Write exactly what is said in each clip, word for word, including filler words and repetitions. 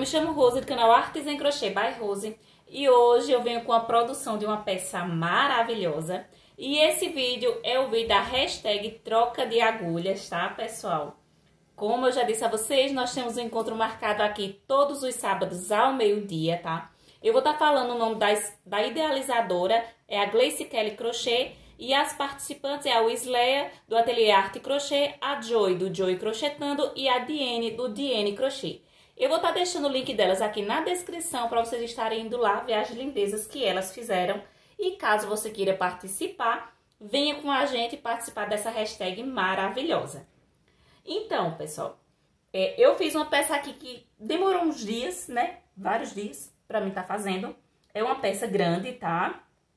me chamo Rose, do canal Artes em Crochê by Rose. E hoje eu venho com a produção de uma peça maravilhosa. E esse vídeo é o vídeo da hashtag troca de agulhas, tá, pessoal? Como eu já disse a vocês, nós temos um encontro marcado aqui todos os sábados ao meio-dia, tá? Eu vou estar falando o nome da, da idealizadora, é a Gleice Kelly Crochê. E as participantes é a Wisleia, do Ateliê Arte Crochê, a Joy, do Joy Crochetando, e a Diene, do Diene Crochê. Eu vou estar deixando o link delas aqui na descrição para vocês estarem indo lá ver as lindezas que elas fizeram. E caso você queira participar, venha com a gente participar dessa hashtag maravilhosa. Então, pessoal, é, eu fiz uma peça aqui que demorou uns dias, né? Vários dias para mim estar fazendo. É uma peça grande, tá?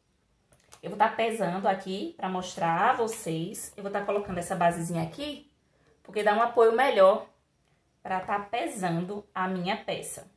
Eu vou estar pesando aqui para mostrar a vocês. Eu vou estar colocando essa basezinha aqui, porque dá um apoio melhor para estar pesando a minha peça.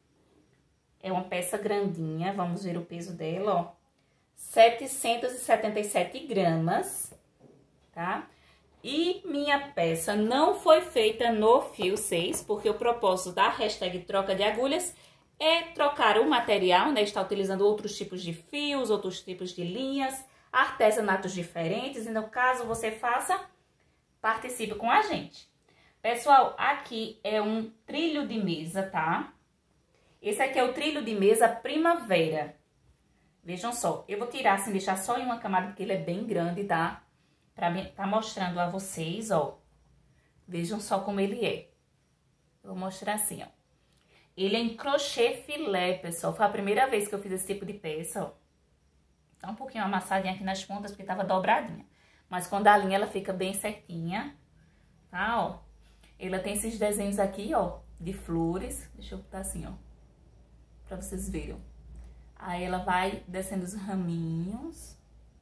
É uma peça grandinha, vamos ver o peso dela, ó. setecentos e setenta e sete gramas, tá? E minha peça não foi feita no fio seis, porque o propósito da hashtag troca de agulhas é trocar o material, né? Está utilizando outros tipos de fios, outros tipos de linhas, artesanatos diferentes. Então, caso você faça, participe com a gente. Pessoal, aqui é um trilho de mesa, tá? Esse aqui é o trilho de mesa primavera. Vejam só, eu vou tirar assim, deixar só em uma camada, porque ele é bem grande, tá? Pra tá mostrando a vocês, ó. Vejam só como ele é. Eu vou mostrar assim, ó. Ele é em crochê filé, pessoal. Foi a primeira vez que eu fiz esse tipo de peça, ó. Tá um pouquinho amassadinha aqui nas pontas, porque tava dobradinha. Mas quando a linha, ela fica bem certinha, tá, ó. Ela tem esses desenhos aqui, ó, de flores. Deixa eu botar assim, ó, pra vocês verem. Aí ela vai descendo os raminhos.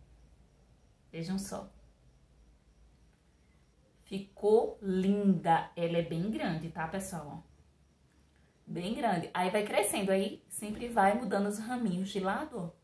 Vejam só. Ficou linda. Ela é bem grande, tá, pessoal? Ó. Bem grande. Aí vai crescendo, aí sempre vai mudando os raminhos de lado, ó.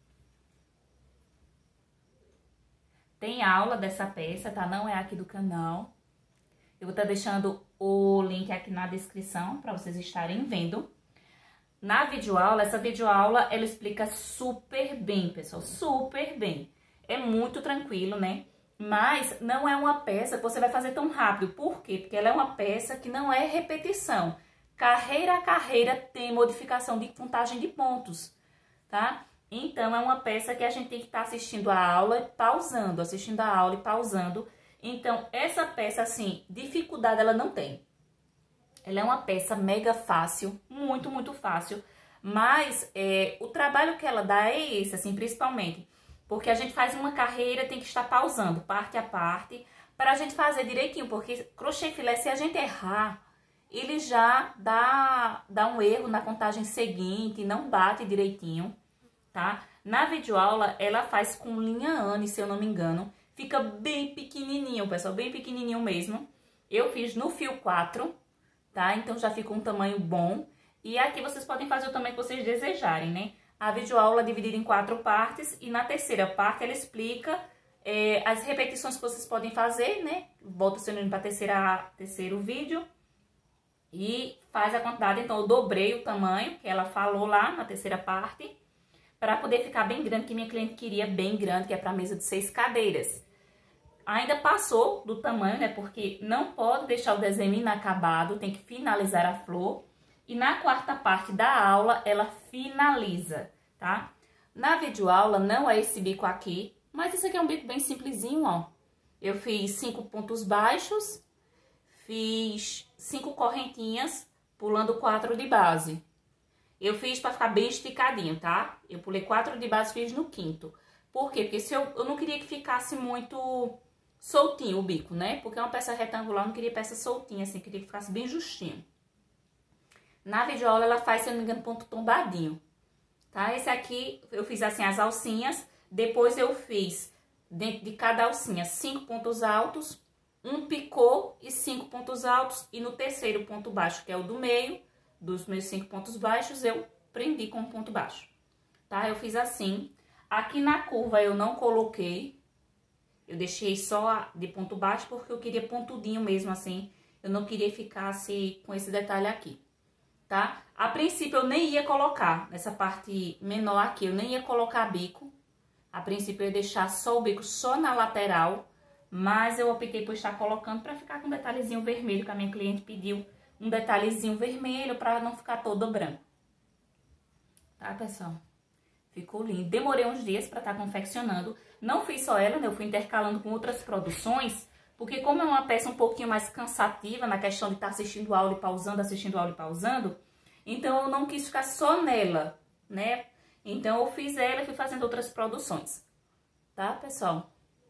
Tem aula dessa peça, tá? Não é aqui do canal. Eu vou estar deixando o link aqui na descrição para vocês estarem vendo. Na videoaula, essa videoaula, ela explica super bem, pessoal, super bem. É muito tranquilo, né? Mas não é uma peça que você vai fazer tão rápido. Por quê? Porque ela é uma peça que não é repetição. Carreira a carreira tem modificação de contagem de pontos, tá? Então, é uma peça que a gente tem que estar assistindo a aula e pausando, assistindo a aula e pausando. Então, essa peça, assim, dificuldade ela não tem. Ela é uma peça mega fácil, muito, muito fácil. Mas é, o trabalho que ela dá é esse, assim, principalmente. Porque a gente faz uma carreira, tem que estar pausando, parte a parte, para a gente fazer direitinho. Porque crochê filé, se a gente errar, ele já dá, dá um erro na contagem seguinte, não bate direitinho, tá? Na videoaula, ela faz com linha Anne, se eu não me engano. Fica bem pequenininho, pessoal, bem pequenininho mesmo. Eu fiz no fio quatro, tá? Então, já fica um tamanho bom. E aqui vocês podem fazer o tamanho que vocês desejarem, né? A videoaula é dividida em quatro partes. E na terceira parte, ela explica é, as repetições que vocês podem fazer, né? Volta o seu nome para terceira terceiro vídeo. E faz a quantidade. Então, eu dobrei o tamanho que ela falou lá na terceira parte, para poder ficar bem grande, que minha cliente queria bem grande, que é para mesa de seis cadeiras. Ainda passou do tamanho, né? Porque não pode deixar o desenho inacabado, tem que finalizar a flor. E na quarta parte da aula, ela finaliza, tá? Na videoaula, não é esse bico aqui, mas esse aqui é um bico bem simplesinho, ó. Eu fiz cinco pontos baixos, fiz cinco correntinhas, pulando quatro de base. Eu fiz pra ficar bem esticadinho, tá? Eu pulei quatro de base e fiz no quinto. Por quê? Porque se eu, eu não queria que ficasse muito soltinho o bico, né? Porque é uma peça retangular, eu não queria peça soltinha, assim, queria que ficasse bem justinho. Na videoaula, ela faz, se eu não me engano, ponto tombadinho, tá? Esse aqui, eu fiz assim, as alcinhas. Depois eu fiz, dentro de cada alcinha, cinco pontos altos, um picô e cinco pontos altos. E no terceiro ponto baixo, que é o do meio, dos meus cinco pontos baixos, eu prendi com um ponto baixo, tá? Eu fiz assim. Aqui na curva eu não coloquei, eu deixei só de ponto baixo porque eu queria pontudinho mesmo assim. Eu não queria ficar assim com esse detalhe aqui, tá? A princípio eu nem ia colocar nessa parte menor aqui, eu nem ia colocar bico. A princípio eu ia deixar só o bico só na lateral, mas eu optei por estar colocando para ficar com um detalhezinho vermelho, que a minha cliente pediu um detalhezinho vermelho para não ficar todo branco. Tá, pessoal? Ficou lindo. Demorei uns dias para estar confeccionando. Não fiz só ela, né? Eu fui intercalando com outras produções, porque como é uma peça um pouquinho mais cansativa na questão de estar assistindo aula e pausando, assistindo aula e pausando, então eu não quis ficar só nela, né? Então eu fiz ela e fui fazendo outras produções. Tá, pessoal?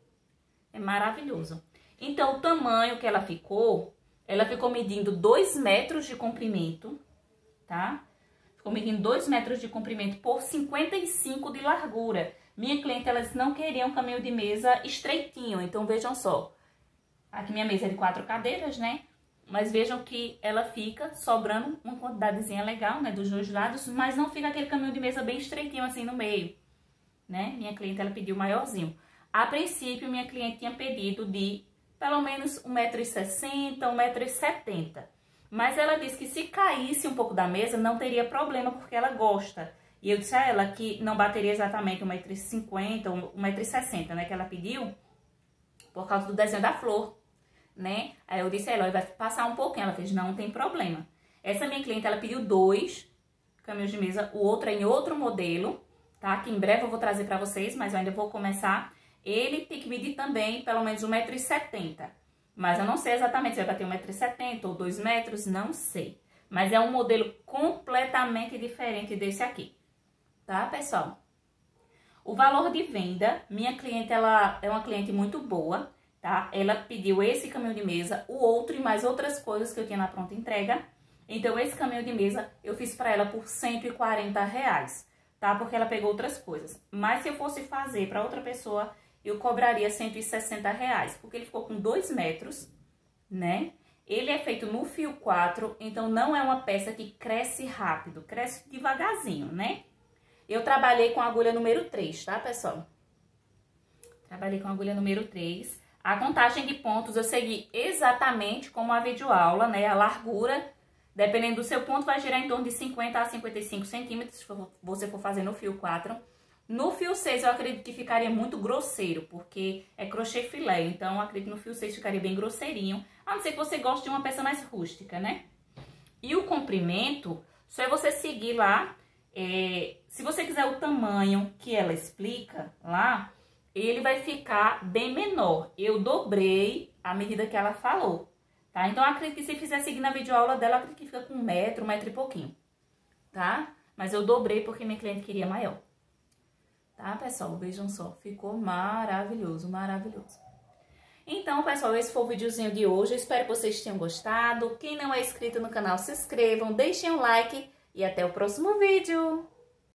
É maravilhoso. Então o tamanho que ela ficou, ela ficou medindo dois metros de comprimento, tá? Ficou medindo dois metros de comprimento por cinquenta e cinco de largura. Minha cliente, elas não queriam caminho de mesa estreitinho, então vejam só. Aqui minha mesa é de quatro cadeiras, né? Mas vejam que ela fica sobrando uma quantidadezinha legal, né? Dos dois lados, mas não fica aquele caminho de mesa bem estreitinho assim no meio, né? Minha cliente, ela pediu maiorzinho. A princípio, minha cliente tinha pedido de pelo menos um metro e sessenta, um metro e setenta. Mas ela disse que se caísse um pouco da mesa, não teria problema, porque ela gosta. E eu disse a ela que não bateria exatamente um metro e cinquenta, um metro e sessenta, né? Que ela pediu, por causa do desenho da flor, né? Aí eu disse a ela, vai passar um pouquinho. Ela fez, não tem problema. Essa minha cliente, ela pediu dois caminhos de mesa, o outro é em outro modelo, tá? Que em breve eu vou trazer pra vocês, mas eu ainda vou começar. Ele tem que medir também pelo menos um metro e setenta. Mas eu não sei exatamente se vai bater um metro e setenta ou dois metros, não sei. Mas é um modelo completamente diferente desse aqui, tá, pessoal? O valor de venda, minha cliente, ela é uma cliente muito boa, tá? Ela pediu esse caminho de mesa, o outro e mais outras coisas que eu tinha na pronta entrega. Então, esse caminho de mesa eu fiz pra ela por cento e quarenta reais, tá? Porque ela pegou outras coisas. Mas se eu fosse fazer pra outra pessoa, eu cobraria cento e sessenta reais, porque ele ficou com dois metros, né? Ele é feito no fio quatro, então não é uma peça que cresce rápido, cresce devagarzinho, né? Eu trabalhei com a agulha número três, tá, pessoal? Trabalhei com a agulha número três. A contagem de pontos eu segui exatamente como a videoaula, né? A largura, dependendo do seu ponto, vai girar em torno de cinquenta a cinquenta e cinco centímetros, se você for fazer no fio quatro. No fio seis eu acredito que ficaria muito grosseiro, porque é crochê filé, então eu acredito que no fio seis ficaria bem grosseirinho, a não ser que você goste de uma peça mais rústica, né? E o comprimento, só é você seguir lá, é, se você quiser o tamanho que ela explica lá, ele vai ficar bem menor. Eu dobrei a medida que ela falou, tá? Então eu acredito que se fizer seguir na videoaula dela, eu acredito que fica com um metro, um metro e pouquinho, tá? Mas eu dobrei porque minha cliente queria maior. Tá, pessoal? Vejam só, ficou maravilhoso, maravilhoso. Então, pessoal, esse foi o videozinho de hoje. Eu espero que vocês tenham gostado. Quem não é inscrito no canal, se inscrevam, deixem um like e até o próximo vídeo.